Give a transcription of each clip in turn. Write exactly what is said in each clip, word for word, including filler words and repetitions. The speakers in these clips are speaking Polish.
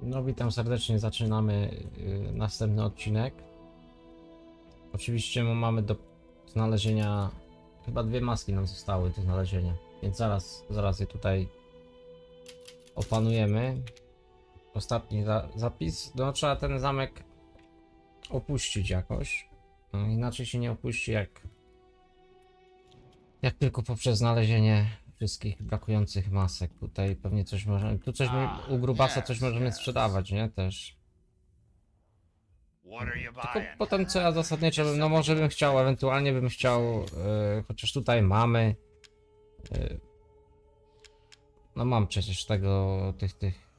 No witam serdecznie, zaczynamy y, następny odcinek. Oczywiście mamy do znalezienia, chyba dwie maski nam zostały do znalezienia, więc zaraz, zaraz je tutaj opanujemy. Ostatni za zapis, no trzeba ten zamek opuścić jakoś, no, inaczej się nie opuści jak, jak tylko poprzez znalezienie wszystkich brakujących masek. Tutaj pewnie coś możemy, tu coś u grubasa coś możemy sprzedawać, nie? Też. Tylko potem co ja zasadniczo bym, no może bym chciał, ewentualnie bym chciał, e, chociaż tutaj mamy, e, no mam przecież tego, tych, tych,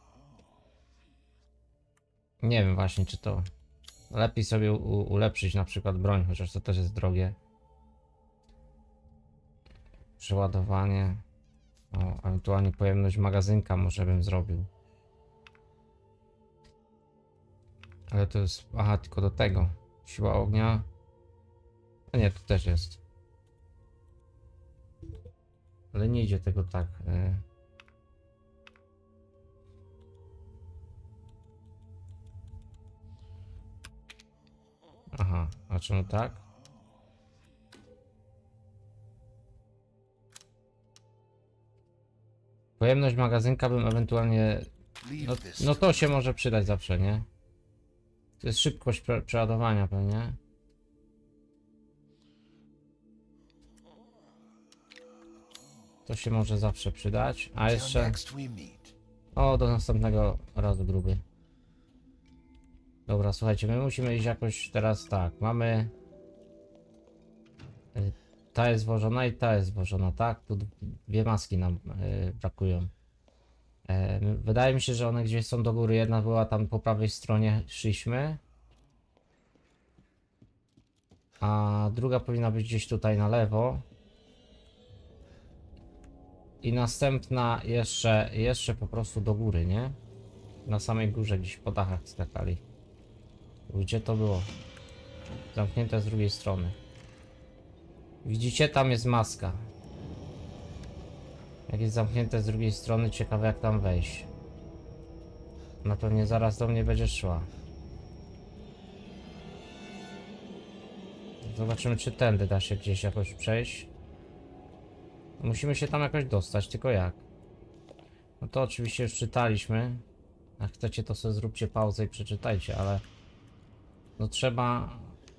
nie wiem właśnie czy to lepiej sobie u, ulepszyć na przykład broń, chociaż to też jest drogie. Przeładowanie, o, ewentualnie pojemność magazynka może bym zrobił. Ale to jest, aha, tylko do tego. Siła ognia. A nie, to też jest. Ale nie idzie tego tak. Y Aha, a czemu tak? Pojemność magazynka bym ewentualnie... No, no to się może przydać zawsze, nie? To jest szybkość pre przeładowania pewnie. To się może zawsze przydać. A jeszcze... O, do następnego razu gruby. Dobra, słuchajcie, my musimy iść jakoś teraz tak. Mamy... Ta jest złożona i ta jest złożona, tak? Tu dwie maski nam yy, brakują. Yy, wydaje mi się, że one gdzieś są do góry. Jedna była tam po prawej stronie, szliśmy. A druga powinna być gdzieś tutaj na lewo. I następna jeszcze, jeszcze po prostu do góry, nie? Na samej górze gdzieś po dachach skakali. Gdzie to było? Zamknięte z drugiej strony. Widzicie? Tam jest maska. Jak jest zamknięte z drugiej strony, ciekawe jak tam wejść. No pewnie zaraz do mnie będzie szła. Zobaczymy, czy tędy da się gdzieś jakoś przejść. Musimy się tam jakoś dostać, tylko jak? No to oczywiście już czytaliśmy. Jak chcecie, to sobie zróbcie pauzę i przeczytajcie, ale... No trzeba...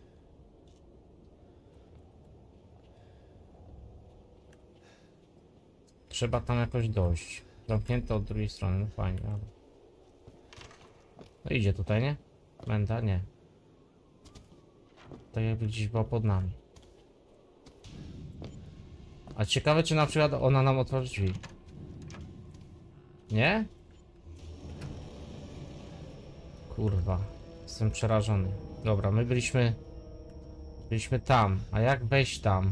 Trzeba tam jakoś dojść. Zamknięte od drugiej strony, no fajnie, ale... No idzie tutaj, nie? Menda? Nie. Tak jakby gdzieś była pod nami. A ciekawe, czy na przykład ona nam otworzy drzwi. Nie? Kurwa. Jestem przerażony. Dobra, my byliśmy... Byliśmy tam. A jak wejść tam?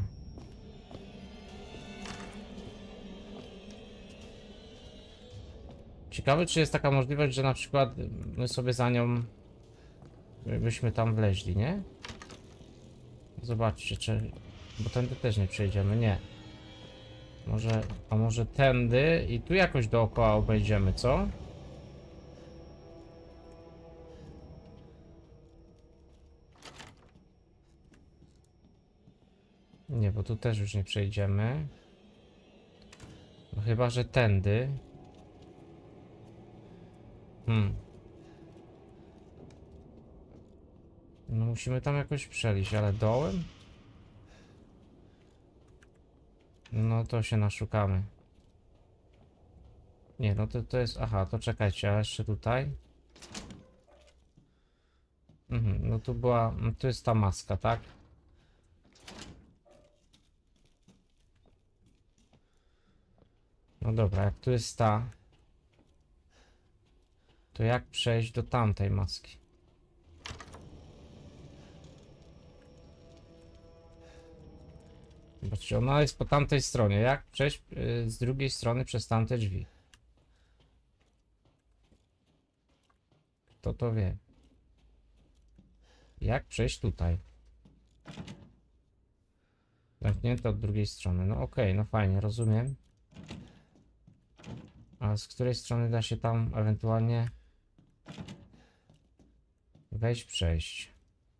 Ciekawe, czy jest taka możliwość, że na przykład my sobie za nią... Byśmy tam wleźli, nie? Zobaczcie, czy... Bo tędy też nie przejdziemy, nie. Może... A może tędy i tu jakoś dookoła obejdziemy, co? Nie, bo tu też już nie przejdziemy. No chyba, że tędy. Hmm. No musimy tam jakoś przejść, ale dołem? No to się naszukamy. Nie, no to, to jest... Aha, to czekajcie, a jeszcze tutaj? Mhm, no tu była... No to jest ta maska, tak? No dobra, jak tu jest ta... To jak przejść do tamtej maski? Zobaczcie, ona jest po tamtej stronie. Jak przejść yy, z drugiej strony przez tamte drzwi? Kto to wie? Jak przejść tutaj? Zamknięte od drugiej strony. No okej, okay, no fajnie, rozumiem. A z której strony da się tam ewentualnie... Weź przejść.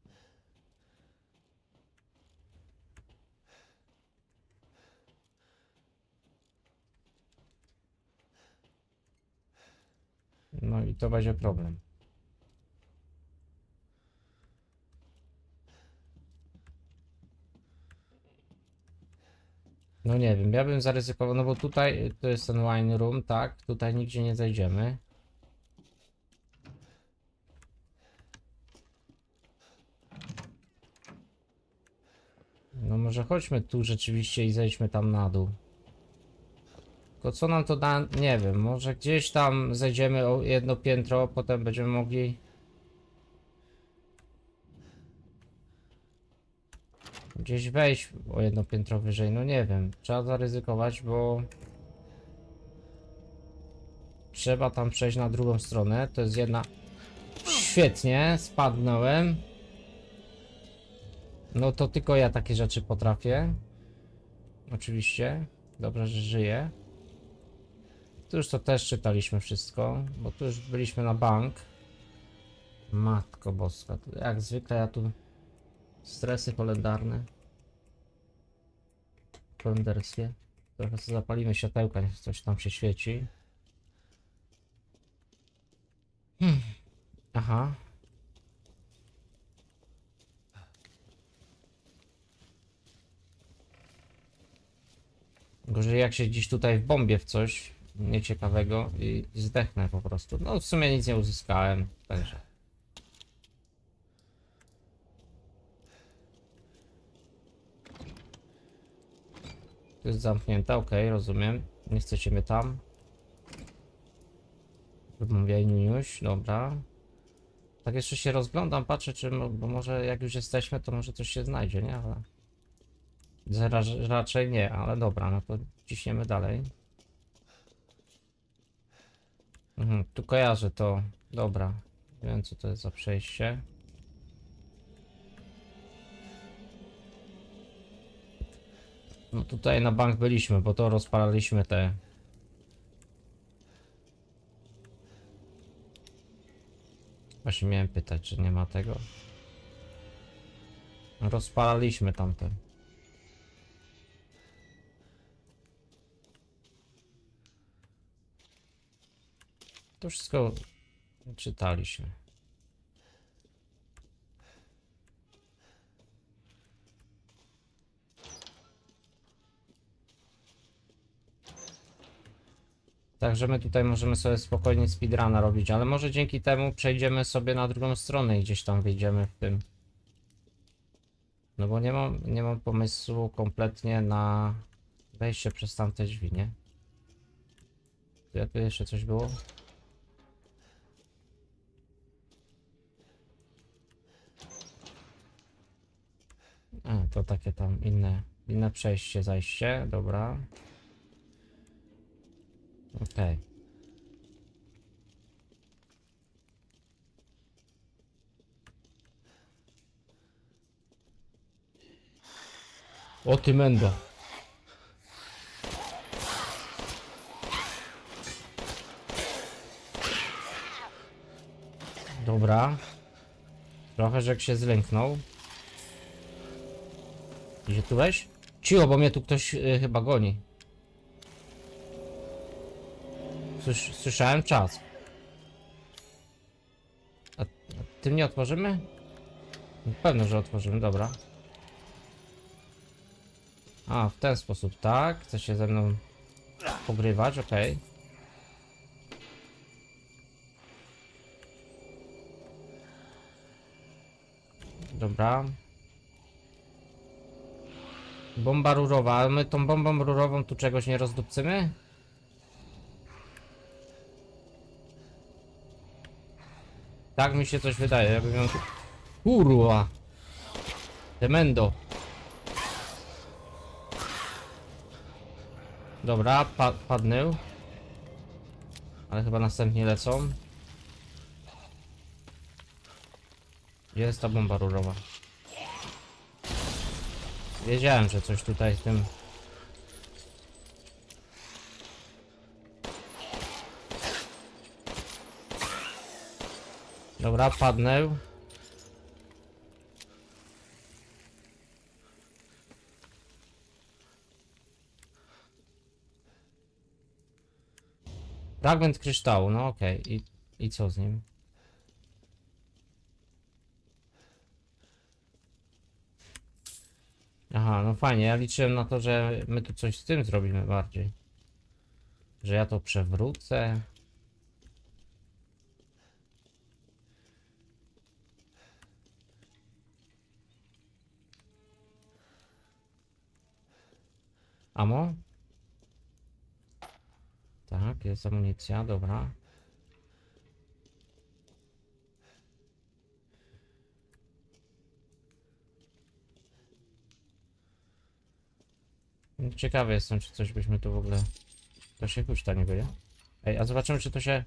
No i to będzie problem. No nie wiem, ja bym zaryzykował, no bo tutaj to jest ten wine room, tak? Tutaj nigdzie nie zajdziemy. No może chodźmy tu rzeczywiście i zejdźmy tam na dół. Tylko co nam to da? Nie wiem, może gdzieś tam zejdziemy o jedno piętro, potem będziemy mogli... Gdzieś wejść o jedno piętro wyżej, no nie wiem. Trzeba zaryzykować, bo... Trzeba tam przejść na drugą stronę, to jest jedna... Świetnie, spadnąłem. No to tylko ja takie rzeczy potrafię. Oczywiście. Dobrze, że żyję. Tu już to też czytaliśmy wszystko, bo tu już byliśmy na bank. Matko boska, jak zwykle ja tu... Stresy holendarne. Holenderskie. Trochę sobie zapalimy światełka, niech coś tam się świeci. Hmm. Aha. Gorzej jak się gdzieś tutaj w bombie w coś nieciekawego i zdechnę po prostu. No w sumie nic nie uzyskałem, także. To jest zamknięte, ok, rozumiem. Nie chcecie mnie tam. Wymawiaj niuniuś, dobra. Tak jeszcze się rozglądam, patrzę, czy, bo może jak już jesteśmy, to może coś się znajdzie, nie? Ale... Ra raczej nie, ale dobra, no to ciśniemy dalej. Mhm, tu kojarzę to, dobra. Wiem, co to jest za przejście. No tutaj na bank byliśmy, bo to rozpalaliśmy te... Właśnie miałem pytać, czy nie ma tego. Rozpalaliśmy tamte. To wszystko czytaliśmy. Także my tutaj możemy sobie spokojnie speedruna robić, ale może dzięki temu przejdziemy sobie na drugą stronę i gdzieś tam wyjdziemy w tym. No bo nie mam, nie mam pomysłu kompletnie na wejście przez tamte drzwi, nie? Tu, tu jeszcze coś było? A, to takie tam inne, inne przejście, zajście, dobra. Okej. Okay. O ty mendo. Dobra. Trochę, że jak się zlęknął. Gdzie tu weź? Cicho, bo mnie tu ktoś yy, chyba goni. Słysz, słyszałem czas. A, a tym nie otworzymy? Pewno, że otworzymy, dobra. A, w ten sposób, tak? Chce się ze mną pogrywać, okej. Okay. Dobra. Bomba rurowa, ale my tą bombą rurową tu czegoś nie rozdupcymy? Tak mi się coś wydaje, jakbym ją tu... Kurwa! Demendo! Dobra, pa padnął. Ale chyba następnie lecą. Gdzie jest ta bomba rurowa? Wiedziałem, że coś tutaj w tym... Dobra, padnął. Fragment kryształu, no okej. Okay. I, I co z nim? Aha, no fajnie. Ja liczyłem na to, że my tu coś z tym zrobimy bardziej. Że ja to przewrócę. Amo? Tak, jest amunicja, dobra. Ciekawy jestem, czy coś byśmy tu w ogóle... To się huśta nie będzie. Ej, a zobaczymy, czy to się...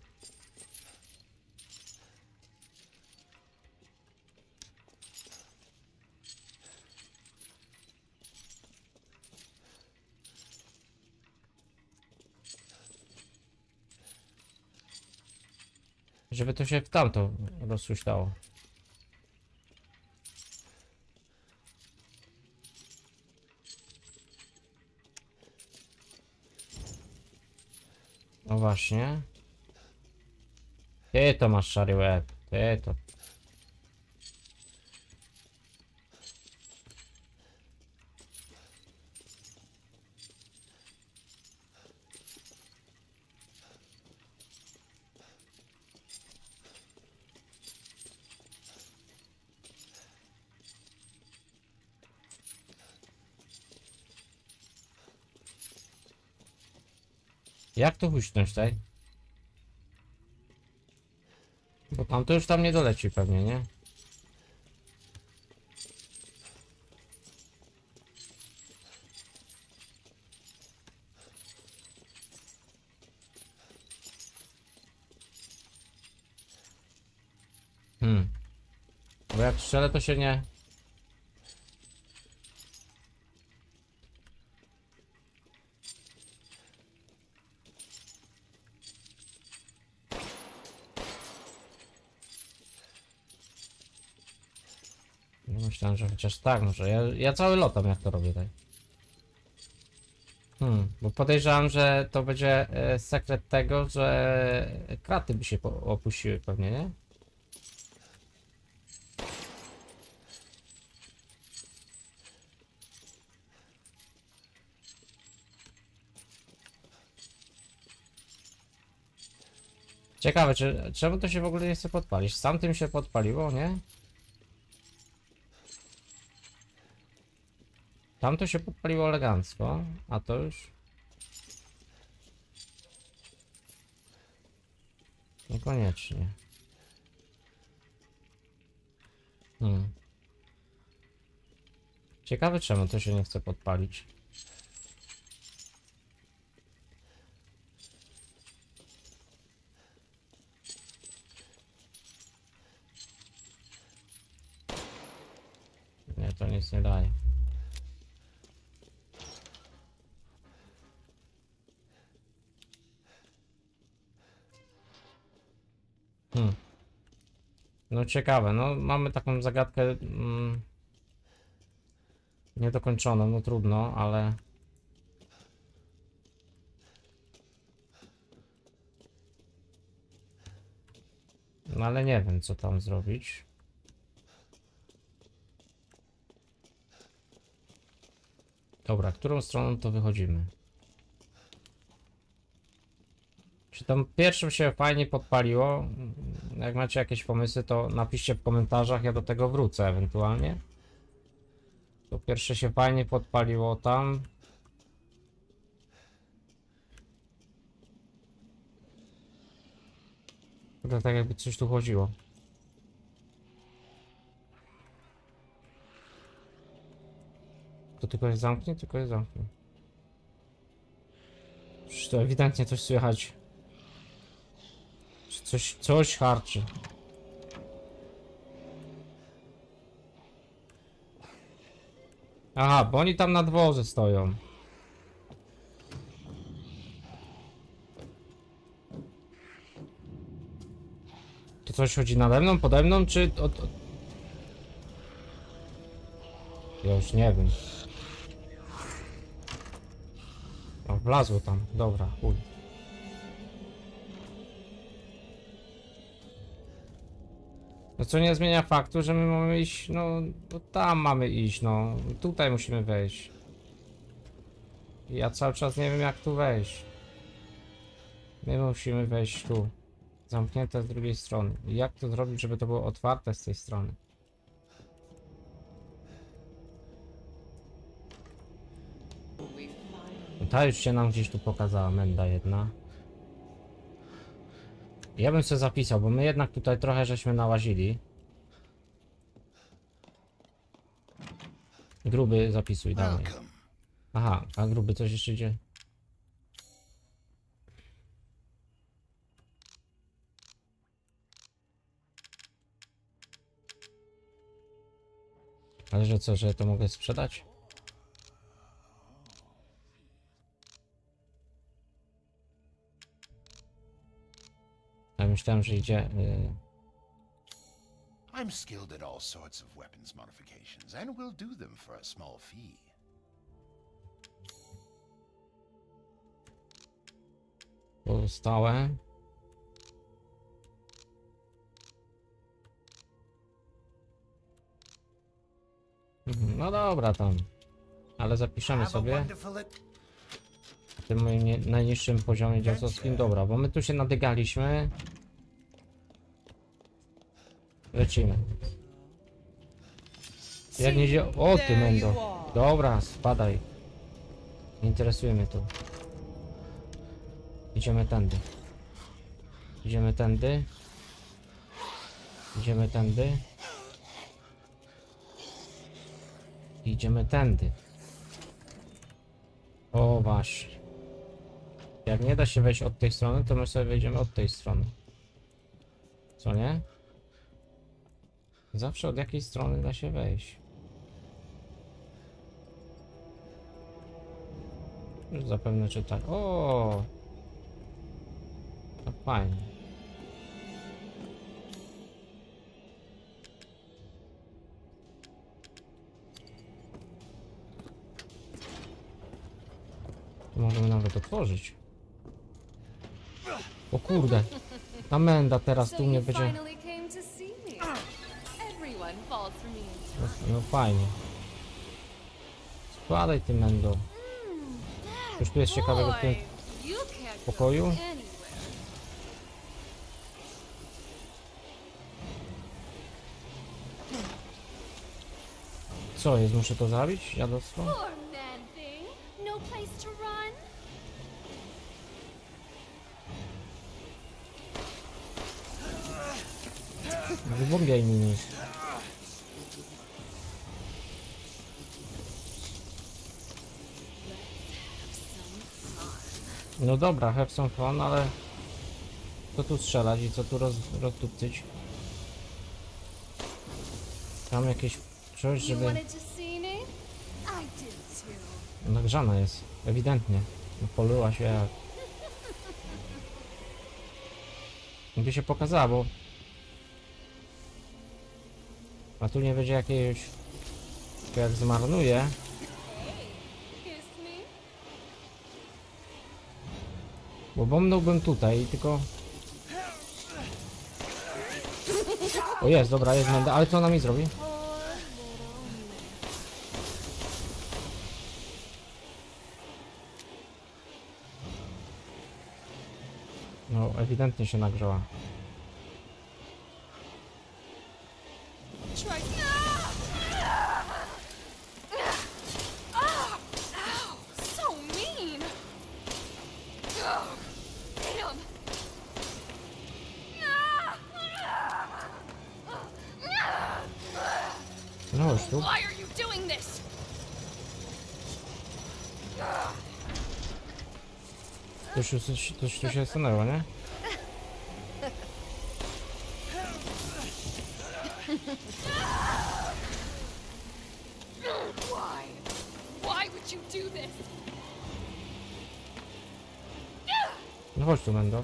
Żeby to się w tamto rozhuśtało. No właśnie. Ty to masz szary łeb. Ty to... Jak to huśnąć tutaj? Bo tam to już tam nie doleci pewnie, nie? Hmm. Bo jak strzelę, to się nie... No myślałem, że chociaż tak, może ja, ja cały lotam, jak to robię tutaj. Hmm, bo podejrzewam, że to będzie e, sekret tego, że kraty by się po, opuściły pewnie, nie? Ciekawe, czy, czemu to się w ogóle nie chce podpalić? Sam tym się podpaliło, nie? Tam to się podpaliło elegancko, a to już... Niekoniecznie. Hmm. Ciekawe, czemu to się nie chce podpalić. Nie, to nic nie daje. Hmm. No ciekawe, no mamy taką zagadkę mm, niedokończoną, no trudno, ale... No ale nie wiem, co tam zrobić. Dobra, którą stroną to wychodzimy? Czy tam pierwszym się fajnie podpaliło? Jak macie jakieś pomysły, to napiszcie w komentarzach, ja do tego wrócę ewentualnie. To pierwsze się fajnie podpaliło tam. To tak jakby coś tu chodziło. To tylko jest zamknie, tylko jest zamknie. Przecież to ewidentnie coś słychać. Coś, coś harczy. Aha, bo oni tam na dworze stoją. To coś chodzi nade mną, pode mną, czy... Od, od... Ja już nie wiem. O, wlazło tam, dobra, chuj. No co nie zmienia faktu, że my mamy iść, no, no tam mamy iść, no. Tutaj musimy wejść. Ja cały czas nie wiem jak tu wejść. My musimy wejść tu. Zamknięte z drugiej strony. I jak to zrobić, żeby to było otwarte z tej strony? No ta już się nam gdzieś tu pokazała, menda jedna. Ja bym sobie zapisał, bo my jednak tutaj trochę żeśmy nałazili. Gruby, zapisuj dalej. Aha, a gruby coś jeszcze idzie? Ale że co, że to mogę sprzedać? Ja myślałem, że idzie... Yy... I'm skilled at all sorts of weapons modifications, and will do them for a small fee. Pozostałe. Mhm, no dobra tam. Ale zapiszemy sobie w tym moim nie, najniższym poziomie dziadowskim. Dobra, bo my tu się nadygaliśmy. Lecimy. Jak nie idzie... O ty mendo. Dobra, spadaj. Nie interesuje mnie to. Idziemy tędy. Idziemy tędy. Idziemy tędy. Idziemy tędy. O właśnie. Jak nie da się wejść od tej strony, to my sobie wejdziemy od tej strony. Co nie? Zawsze od jakiej strony da się wejść. Już zapewne czytać. O! To fajnie. Tu możemy nawet otworzyć. O kurde. Amenda teraz tu mnie będzie... No fajnie. Składaj ty mendo. Już tu jest ciekawego w tym pokoju. Co jest? Muszę to zabić? Jadostwo? Wybombiaj mi. No dobra, have some fun, ale co tu strzelać i co tu roz, rozdupcyć? Tam jakieś coś, żeby... Nagrzana jest, ewidentnie. Poluła się jak... By się pokazała, bo... A tu nie będzie jakiegoś... Jak zmarnuje. Bo bombnąłbym tutaj, tylko... O jest, dobra, jest menda, ale co ona mi zrobi? No, ewidentnie się nagrzała. No chodź tu. Coś, coś, coś tu się stanęło, nie? No chodź tu, mendo.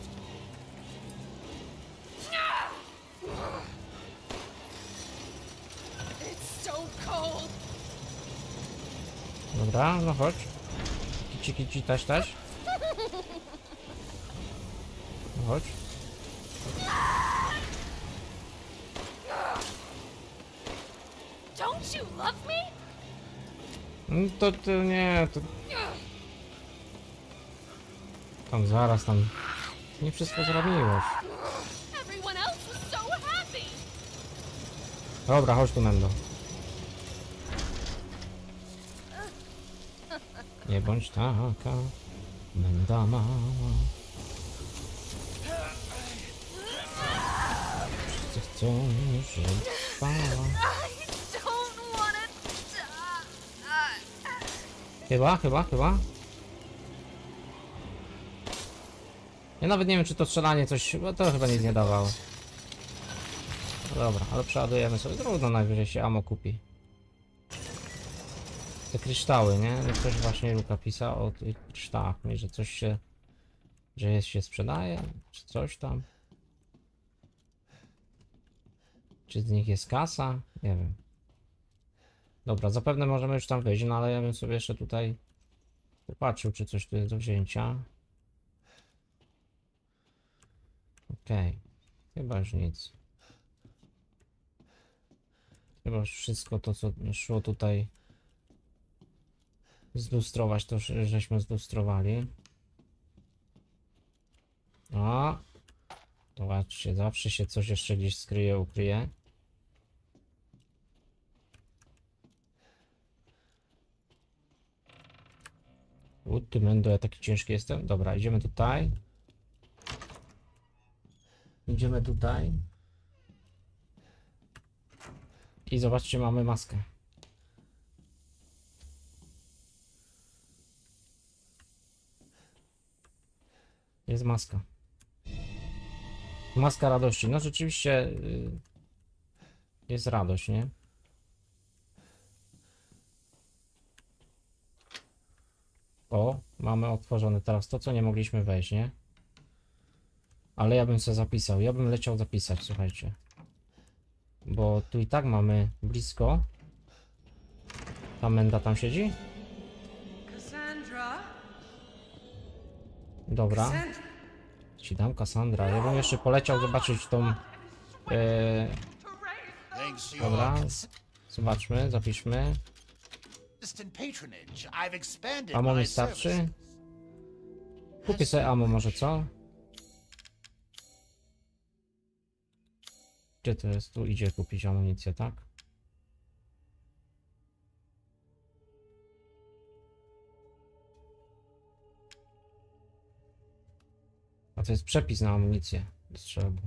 Dobra, no chodź. Kici, kici, taś, taś. No chodź. No to, to nie, to... Tam zaraz tam... Nie wszystko zrobiłeś. Everyone else was so happy. Dobra, chodź tu, Mendo. Nie bądź taka, Menda mała. Wszyscy chcą, żeby trwała. I don't want to die. Chyba, chyba, chyba. Ja nawet nie wiem, czy to strzelanie coś... Bo to chyba nic nie dawało. No dobra, ale przeładujemy sobie. Trudno, najwyżej się ammo kupi. Te kryształy, nie? Ktoś właśnie Luka pisał o tych kryształach, nie? Że coś się... Że jest, się sprzedaje, czy coś tam. Czy z nich jest kasa? Nie wiem. Dobra, zapewne możemy już tam wyjść, no ale ja bym sobie jeszcze tutaj popatrzył, czy coś tu jest do wzięcia. Okej, okay. Chyba już nic. Chyba już wszystko to, co szło tutaj zlustrować, to żeśmy zlustrowali. O! Zobaczcie, zawsze się coś jeszcze gdzieś skryje, ukryje. U, ty Mendo, ja taki ciężki jestem. Dobra, idziemy tutaj. Idziemy tutaj. I zobaczcie, mamy maskę. Jest maska. Maska radości. No rzeczywiście yy, jest radość, nie? O, mamy otworzone teraz to, co nie mogliśmy wejść, nie? Ale ja bym sobie zapisał. Ja bym leciał zapisać, słuchajcie. Bo tu i tak mamy blisko. Ta Menda tam siedzi? Cassandra? Dobra. Cassandra? Ci dam Cassandra. Ja bym jeszcze poleciał zobaczyć tą... E, Thanks to dobra. your Zobaczmy, zapiszmy. consistent patronage, I've expanded Amo my mi starczy? services. Kupię sobie amo może, co? Gdzie to jest? Tu idzie kupić amunicję, tak? A to jest przepis na amunicję do strzelby.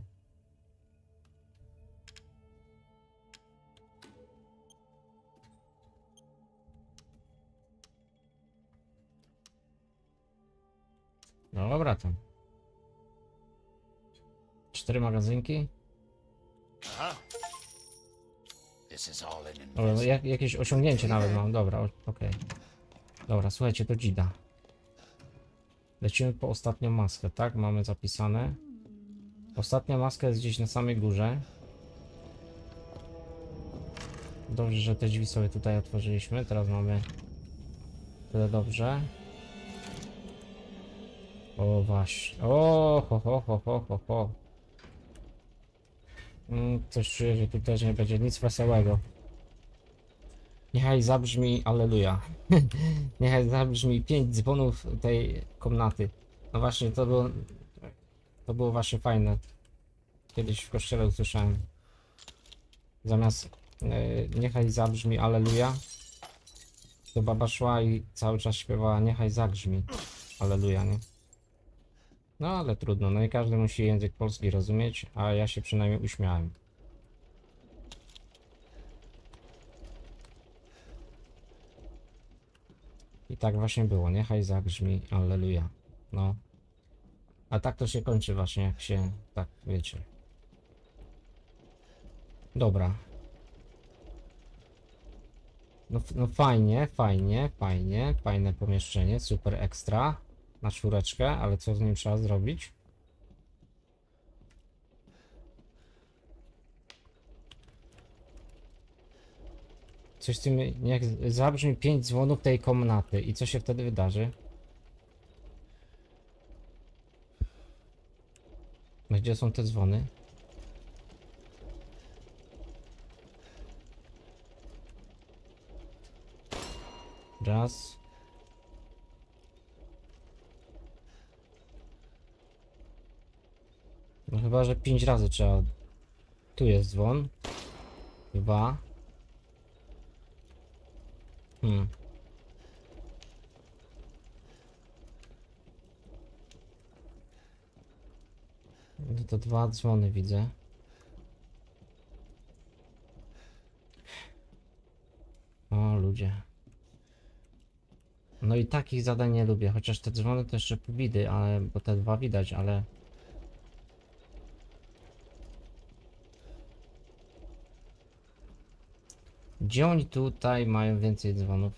No dobra tam. Cztery magazynki. Huh? This is all an Dobra, investment. jak, jakieś osiągnięcie nawet mam. Dobra, okej. Okay. Dobra, słuchajcie, to dzida. Lecimy po ostatnią maskę, tak? Mamy zapisane. Ostatnia maska jest gdzieś na samej górze. Dobrze, że te drzwi sobie tutaj otworzyliśmy. Teraz mamy tyle dobrze. O właśnie. O, ho, ho, ho, ho, ho, ho. Mm, coś czuję, że tu też nie będzie nic wesołego. Niechaj zabrzmi Alleluja. Niechaj zabrzmi pięć dzwonów tej komnaty. No właśnie, to było... To było właśnie fajne. Kiedyś w kościele usłyszałem. Zamiast e, niechaj zabrzmi Alleluja, to baba szła i cały czas śpiewała niechaj zagrzmi Alleluja, nie? No ale trudno, no i każdy musi język polski rozumieć, a ja się przynajmniej uśmiałem. I tak właśnie było, niechaj zagrzmi Alleluja. No. A tak to się kończy właśnie, jak się, tak wiecie. Dobra. No, no fajnie, fajnie, fajnie, fajne pomieszczenie, super ekstra. Na czwóreczkę, ale co z nim trzeba zrobić? Coś z tym, niech zabrzmi pięć dzwonów tej komnaty i co się wtedy wydarzy? Gdzie są te dzwony? Raz. No chyba, że pięć razy trzeba. Tu jest dzwon. Dwa. Hmm. No to dwa dzwony widzę. O ludzie. No i takich zadań nie lubię, chociaż te dzwony to jeszcze pół bidy, ale bo te dwa widać, ale gdzie oni tutaj mają więcej dzwonów?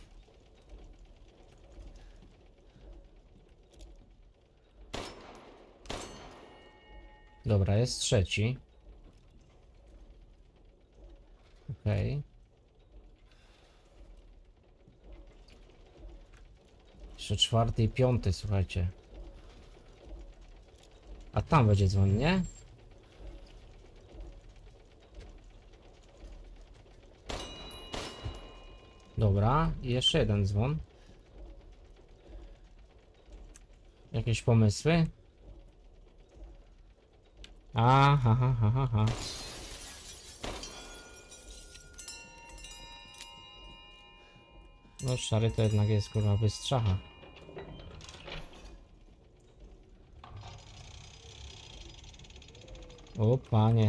Dobra, jest trzeci. Okej. Okay. Jeszcze czwarty i piąty, słuchajcie. A tam będzie dzwon, nie? Dobra, i jeszcze jeden dzwon. Jakieś pomysły? Aha, ha, ha, ha, ha. No szary to jednak jest kurwa bystrzacha. O panie.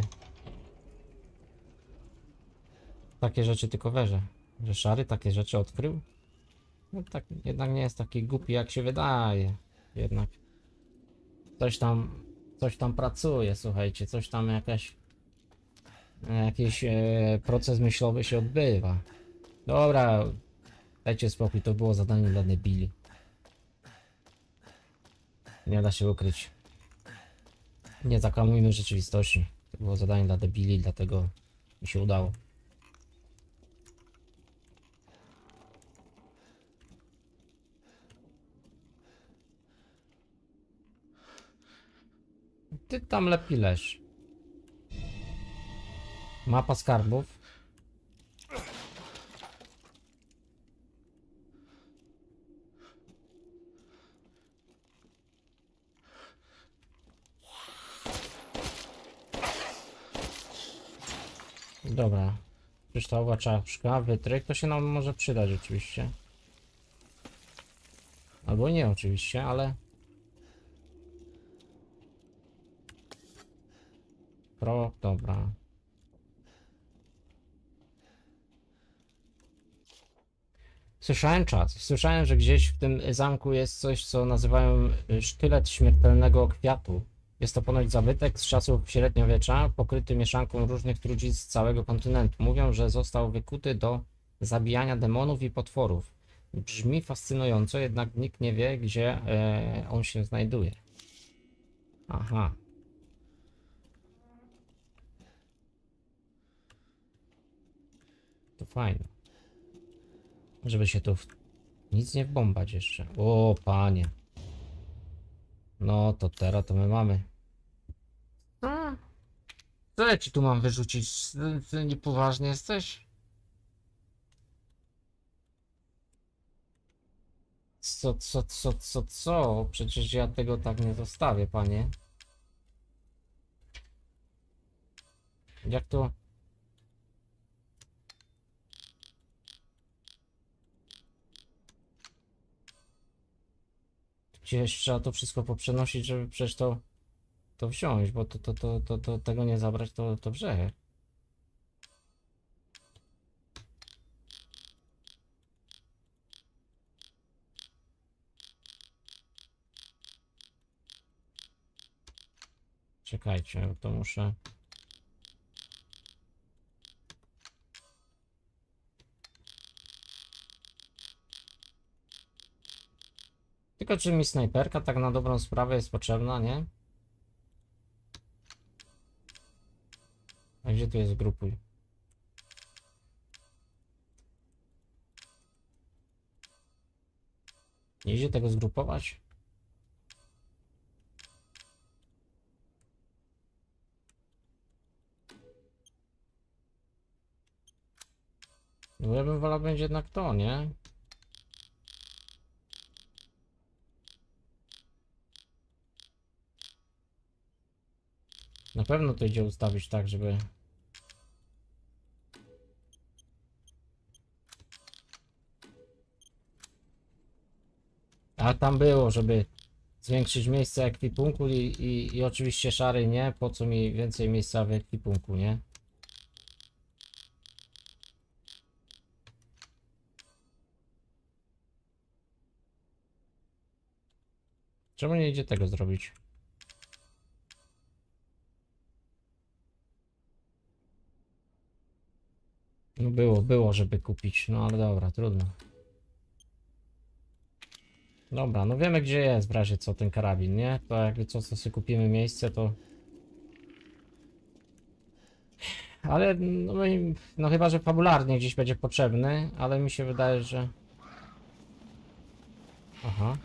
Takie rzeczy tylko werze. Że szary takie rzeczy odkrył? No tak, jednak nie jest taki głupi jak się wydaje. Jednak coś tam, coś tam pracuje, słuchajcie, coś tam jakaś, jakiś e, proces myślowy się odbywa. Dobra, dajcie spokój, to było zadanie dla debili. Nie da się ukryć. Nie zakłamujmy rzeczywistości. To było zadanie dla debili, dlatego mi się udało. Ty tam lepiej leż. Mapa skarbów. Dobra. Kryształowa czaszka, wytryk. To się nam może przydać oczywiście. Albo nie oczywiście, ale... Pro, dobra. Słyszałem czat. Słyszałem, że gdzieś w tym zamku jest coś, co nazywają sztylet śmiertelnego kwiatu. Jest to ponoć zabytek z czasów średniowiecza, pokryty mieszanką różnych trucizn z całego kontynentu. Mówią, że został wykuty do zabijania demonów i potworów. Brzmi fascynująco, jednak nikt nie wie, gdzie e, on się znajduje. Aha. To fajne. Żeby się tu w... nic nie wbombać jeszcze. O, panie. No to teraz to my mamy. Hmm. Co ja ci tu mam wyrzucić? Ty niepoważny jesteś? Co, co, co, co, co? Przecież ja tego tak nie zostawię, panie. Jak to? Gdzieś trzeba to wszystko poprzenosić, żeby przecież to to wziąć, bo to, to, to, to, to tego nie zabrać, to, to wrzeje. Czekajcie, to muszę... Tylko czy mi snajperka tak na dobrą sprawę jest potrzebna, nie? A gdzie tu jest grupuj? Nie idzie tego zgrupować? No ja bym wolał będzie jednak to, nie? Na pewno to idzie ustawić tak, żeby... A tam było, żeby zwiększyć miejsce ekwipunku i, i, i oczywiście szary nie, po co mi więcej miejsca w ekwipunku, nie? Czemu nie idzie tego zrobić? No było, było, żeby kupić, no ale dobra, trudno. Dobra, no wiemy gdzie jest w razie co ten karabin, nie? To jakby co, co sobie kupimy miejsce, to... Ale no, my- no chyba, że fabularnie gdzieś będzie potrzebny, ale mi się wydaje, że... Aha.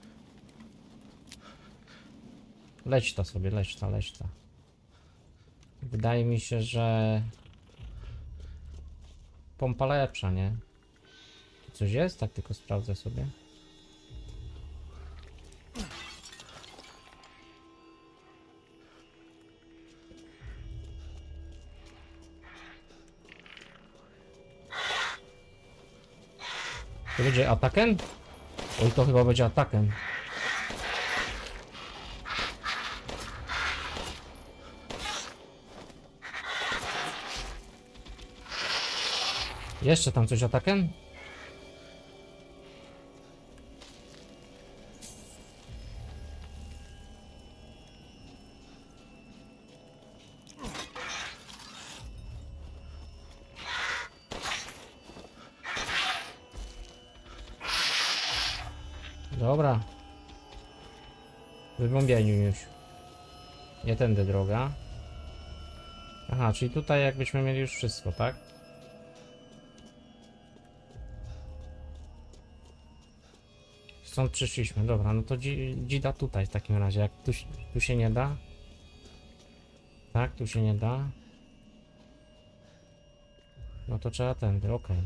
Leć to sobie, leć to, leć to. Wydaje mi się, że... Pompa lepsza, nie? Tu coś jest? Tak tylko sprawdzę sobie. To będzie ataken? Oj, to chyba będzie ataken. Jeszcze tam coś ataken? Dobra. Wybombieniu już. Nie tędy droga. Aha, czyli tutaj jakbyśmy mieli już wszystko, tak? Stąd przyszliśmy, dobra, no to dzi dzida tutaj w takim razie, jak tu, tu się nie da. Tak, tu się nie da. No to trzeba tędy, okej.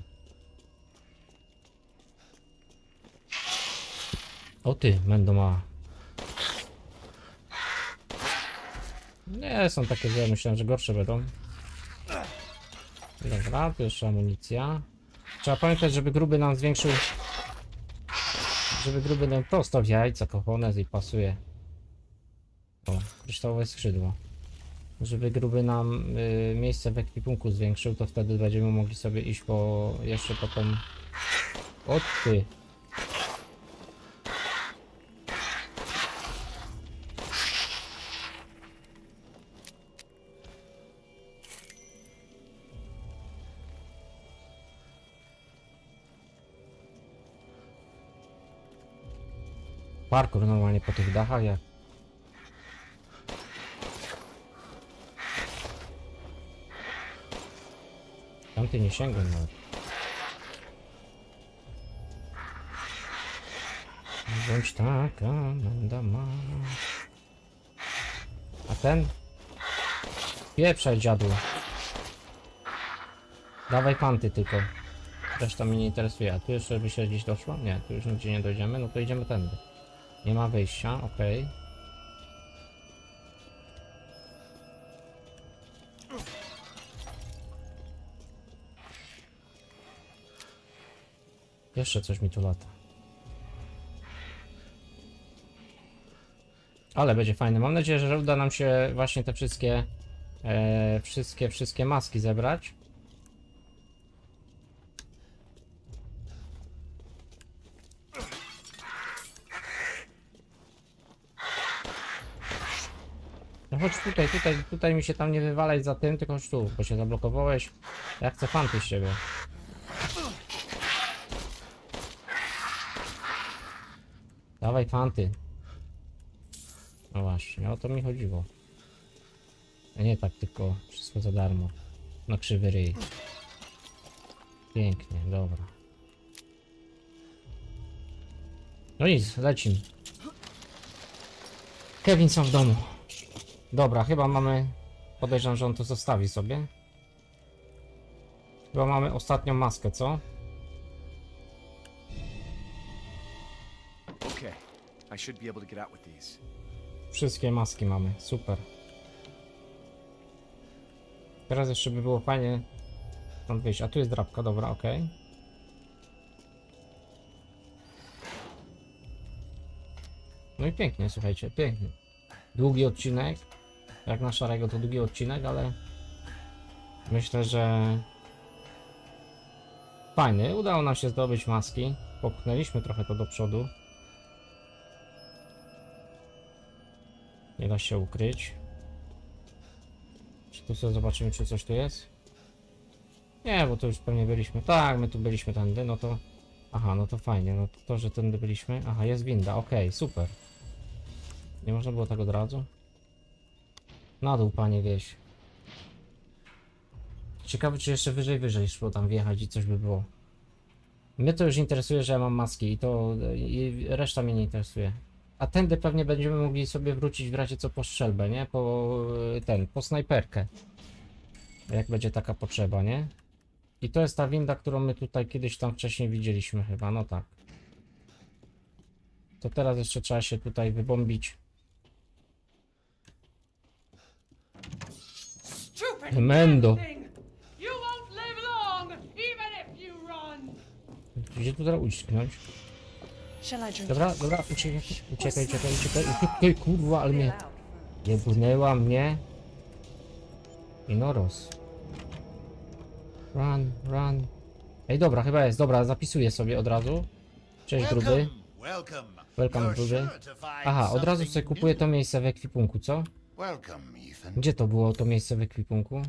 O ty, mendo mała. Nie są takie złe, myślałem, że gorsze będą. Dobra, tu jeszcze amunicja. Trzeba pamiętać, żeby gruby nam zwiększył... Żeby gruby nam prosto w jajca, kochones i pasuje. O, kryształowe skrzydło. Żeby gruby nam y, miejsce w ekwipunku zwiększył, to wtedy będziemy mogli sobie iść po... jeszcze po tą... O ty! Parkour normalnie po tych dachach, jak... Tamty nie sięgłem nawet. Bądź taka, menda ma. A ten? Pieprzaj, dziadu. Dawaj panty tylko. Reszta mnie nie interesuje. A tu jeszcze by się gdzieś doszło? Nie, tu już nigdzie nie dojdziemy. No to idziemy tędy. Nie ma wyjścia, okej. Jeszcze coś mi tu lata. Ale będzie fajne. Mam nadzieję, że uda nam się właśnie te wszystkie e, wszystkie, wszystkie maski zebrać. No chodź tutaj, tutaj, tutaj mi się tam nie wywalać za tym, tylko chodź tu, bo się zablokowałeś. Ja chcę fanty z siebie. Dawaj fanty. No właśnie, o to mi chodziło. A nie tak tylko wszystko za darmo. Na krzywy ryj. Pięknie, dobra. No nic, lecimy. Kevin sam w domu. Dobra, chyba mamy... Podejrzewam, że on to zostawi sobie. Chyba mamy ostatnią maskę, co? Okay, I should be able to get out with these. Wszystkie maski mamy, super. Teraz jeszcze by było fajnie stąd wyjść. A tu jest drabka, dobra, okej. No i pięknie, słuchajcie, pięknie. Długi odcinek. Jak na Szarego to długi odcinek, ale myślę, że fajny. Udało nam się zdobyć maski. Popchnęliśmy trochę to do przodu. Nie da się ukryć. Czy tu sobie zobaczymy, czy coś tu jest? Nie, bo to już pewnie byliśmy. Tak, my tu byliśmy tędy, no to... Aha, no to fajnie, no to, to że tędy byliśmy. Aha, jest winda, okej, okay, super. Nie można było tak od razu? Na dół, panie, wieś. Ciekawe, czy jeszcze wyżej, wyżej szło tam wjechać i coś by było. Mnie to już interesuje, że ja mam maski i to... i reszta mnie nie interesuje. A tędy pewnie będziemy mogli sobie wrócić w razie co po strzelbę, nie? Po ten, po snajperkę. Jak będzie taka potrzeba, nie? I to jest ta winda, którą my tutaj kiedyś tam wcześniej widzieliśmy chyba, no tak. To teraz jeszcze trzeba się tutaj wybombić. Mendo. Gdzie tu teraz ucieknąć? Dobra, dobra, uciekaj, uciekaj, uciekaj, uciekaj, uciekaj, kurwa, ale mnie... Jebnęła mnie. I noros. Run, run. Ej, dobra, chyba jest, dobra, zapisuję sobie od razu. Cześć, gruby. Welcome, gruby. Aha, od razu sobie kupuję to miejsce w ekwipunku, co? Gdzie to było to miejsce w ekwipunku?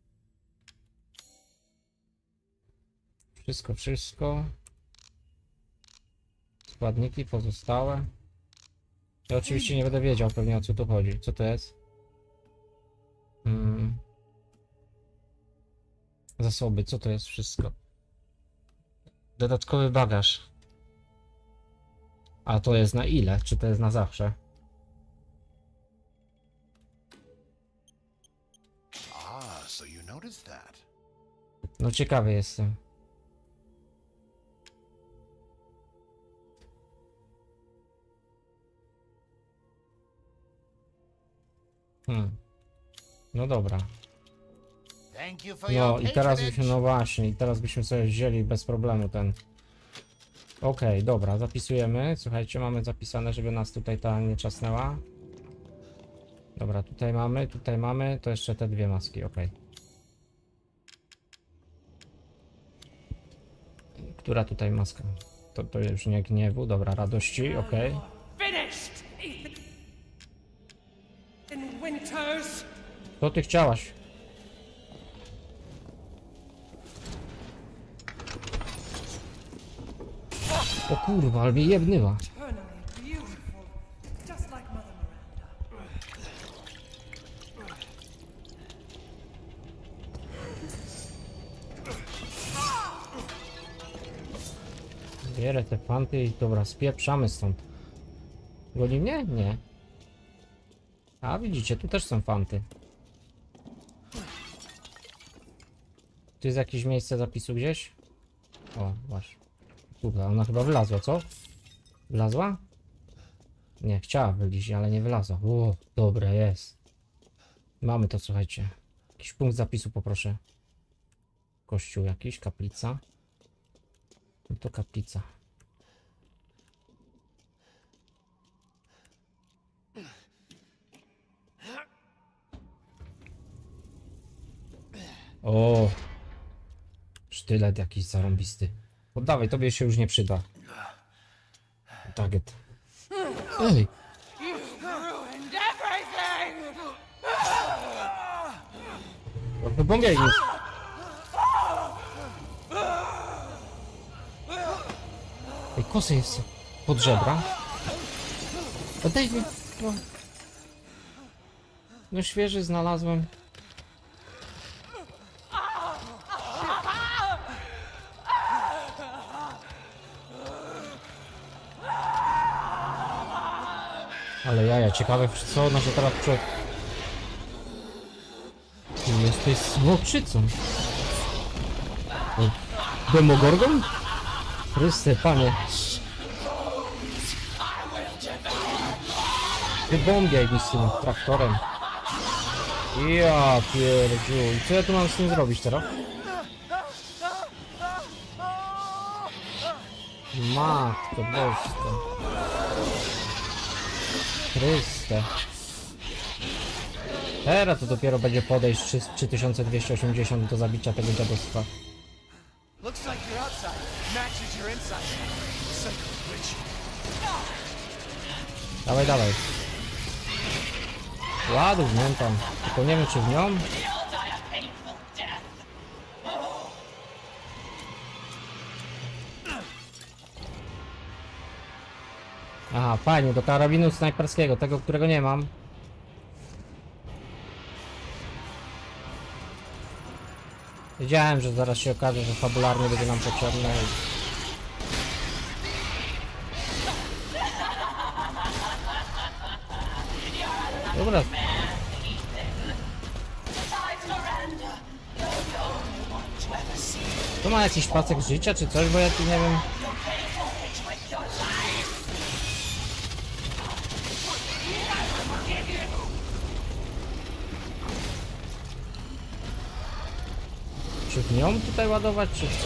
Wszystko, wszystko. Składniki pozostałe. Ja oczywiście nie będę wiedział pewnie, o co tu chodzi. Co to jest? Hmm. Zasoby, co to jest wszystko? Dodatkowy bagaż. A to jest na ile? Czy to jest na zawsze? No ciekawy jestem. Hmm. No dobra. No i teraz byśmy, no właśnie, i teraz byśmy sobie wzięli bez problemu ten. Okej, okay, dobra, zapisujemy. Słuchajcie, mamy zapisane, żeby nas tutaj ta nie czasnęła. Dobra, tutaj mamy, tutaj mamy, to jeszcze te dwie maski, okej. Okay. Która tutaj maska? To, to już nie gniewu, dobra, radości, okej. Okay. Co ty chciałaś? O kurwa, ale mnie jebnyła. Bierę te fanty i dobra, spieprzamy stąd. Goni mnie? Nie. A widzicie, tu też są fanty. Tu jest jakieś miejsce zapisu gdzieś? O, właśnie. Kurwa, ona chyba wylazła, co? Wylazła? Nie, chciała wyliść, ale nie wylazła. O, dobre, jest. Mamy to, słuchajcie. Jakiś punkt zapisu poproszę. Kościół jakiś, kaplica. No to kaplica. O, sztylet jakiś zarąbisty. Oddawaj, tobie się już nie przyda. Target. Ej! Bombiaj nic. Ej, kosy jest pod żebra. Oddaj mi. No. No świeży znalazłem. Ale jaja, ciekawe co ona się teraz przed... Ty jesteś smoczycą. Demogorgon? Chryste, panie. Wybombiaj mi z tym traktorem. Ja pierdziu. I co ja tu mam z tym zrobić teraz? Matko boska. Chryste. Teraz to dopiero będzie podejść trzy tysiące dwieście osiemdziesiąt do zabicia tego dziadostwa. Looks like your outside matches your inside. Son of a bitch. Dawaj, dawaj. Ładuj w nią tam. Tylko nie wiem czy w nią. Aha, fajnie, do karabinu snajperskiego, tego którego nie mam. Wiedziałem, że zaraz się okaże, że fabularnie będzie nam potrzebne. Dobra. Tu ma jakiś pasek życia czy coś, bo ja tu nie wiem. Czy w nią tutaj ładować, czy w co?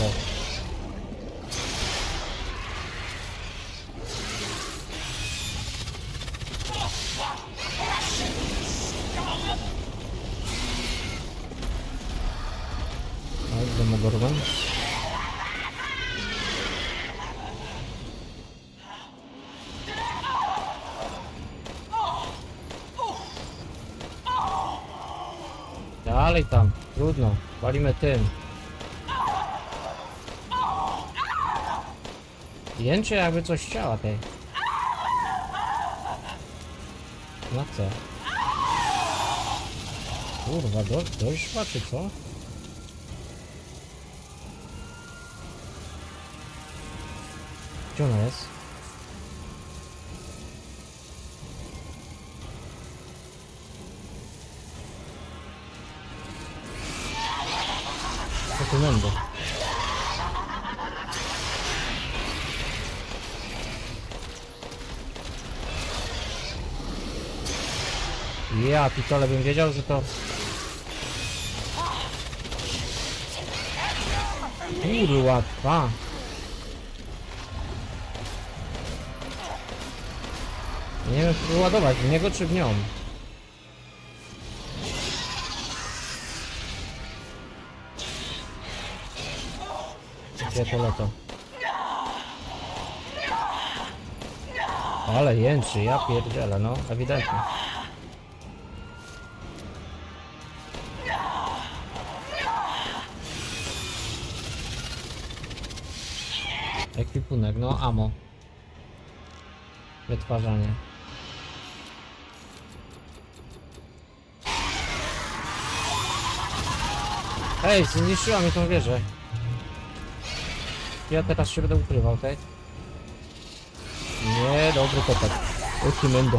No, Demogorgon. Dalej tam, trudno, walimy tym. Jęczy jakby coś chciała tej. Na co? Kurwa, do, doszła czy co? Gdzie ona jest? Co tu będę? Ja pitole bym wiedział, że to... Kurwa, pa. Nie wiem, czy ładować w niego czy w nią. Gdzie to lato? Ale jęczy, ja pierdzielę, no, ewidentnie. Ekwipunek, no, ammo. Wytwarzanie. Ej, zniszczyła mi tą wieżę. Ja teraz się będę ukrywał, okej? Nie, dobry kopek. Ultimendo.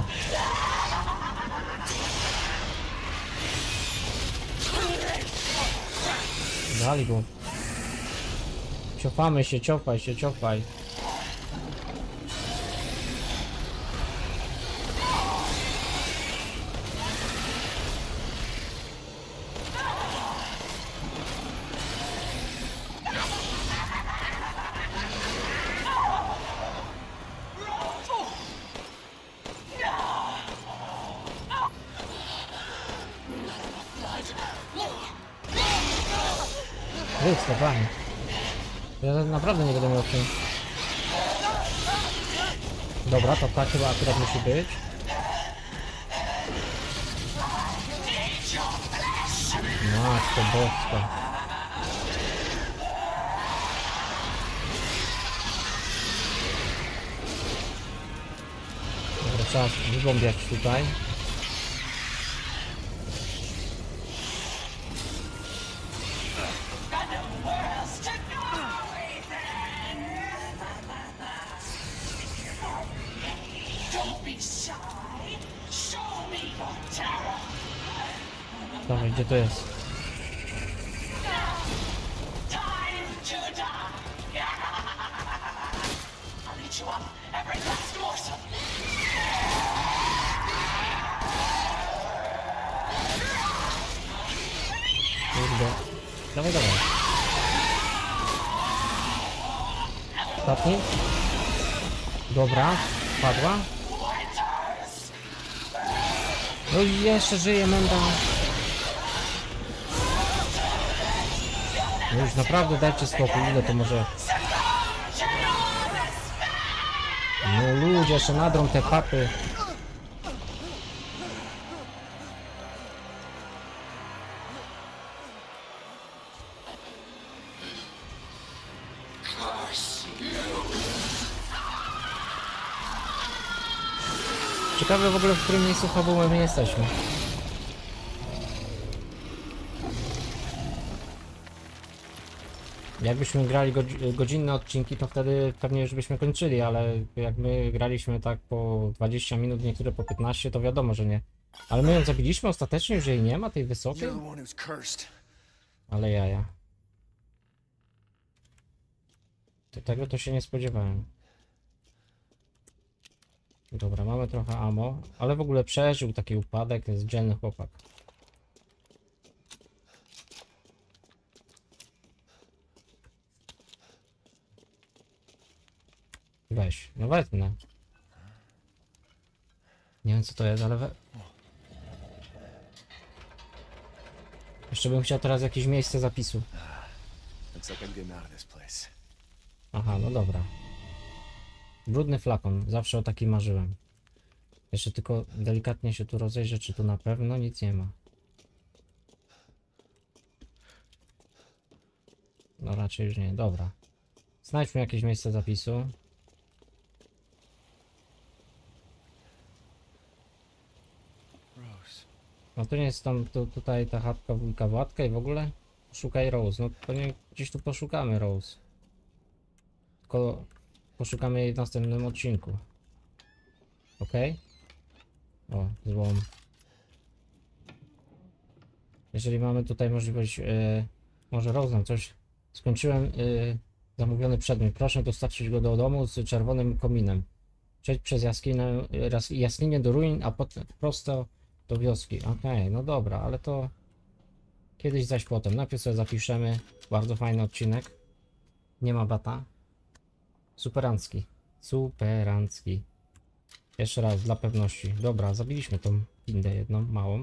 Dali go. Ciofamy się, ciofaj się, ciofaj. Wycofanie. Ja naprawdę nie będę miał tym. Dobra, to tak chyba akurat musi być. Matko boska. Dobra, trzeba wygłębiać tutaj. Dawaj, gdzie to jest? Kurde. Dawaj, dawaj. Ostatni. Dobra, padła. No i jeszcze żyje menda. No już naprawdę dajcie spokój, ile to może... No ludzie, jeszcze nadrą te papy. Ciekawe w ogóle, w którym miejscu fabuły my jesteśmy. Jakbyśmy grali godzi- godzinne odcinki, to wtedy pewnie już byśmy kończyli, ale jak my graliśmy tak po dwadzieścia minut, niektóre po piętnaście, to wiadomo, że nie. Ale my ją zabiliśmy ostatecznie, że jej nie ma, tej wysokiej? You're the one who's cursed. Ale jaja. To tego to się nie spodziewałem. Dobra, mamy trochę ammo, ale w ogóle przeżył taki upadek, jest dzielny chłopak. Weź, no wezmę. Nie wiem co to jest, ale we... Jeszcze bym chciał teraz jakieś miejsce zapisu. Looks like I'm getting out of this place. Aha, no dobra. Brudny flakon, zawsze o takim marzyłem. Jeszcze tylko delikatnie się tu rozejrzę, czy tu na pewno nic nie ma. No raczej już nie, dobra. Znajdźmy jakieś miejsce zapisu. Rose. No to nie jest tam tu, tutaj ta chatka wujka Władka i w ogóle? Szukaj Rose, no to nie, gdzieś tu poszukamy Rose. Tylko poszukamy jej w następnym odcinku. Ok? O, złom. Jeżeli mamy tutaj możliwość, yy, może Rose nam coś... Skończyłem yy, zamówiony przedmiot. Proszę dostarczyć go do domu z czerwonym kominem. Przejdź przez jaskinię, raz- jaskinię do ruin, a potem prosto do wioski. Okej, okay, no dobra, ale to kiedyś zaś potem. Najpierw sobie zapiszemy. Bardzo fajny odcinek. Nie ma bata. Superancki. Superancki. Jeszcze raz, dla pewności. Dobra, zabiliśmy tą pindę jedną, małą.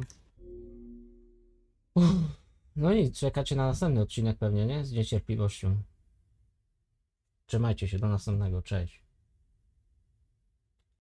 Uff. No i czekacie na następny odcinek pewnie, nie? Z niecierpliwością. Trzymajcie się, do następnego. Cześć.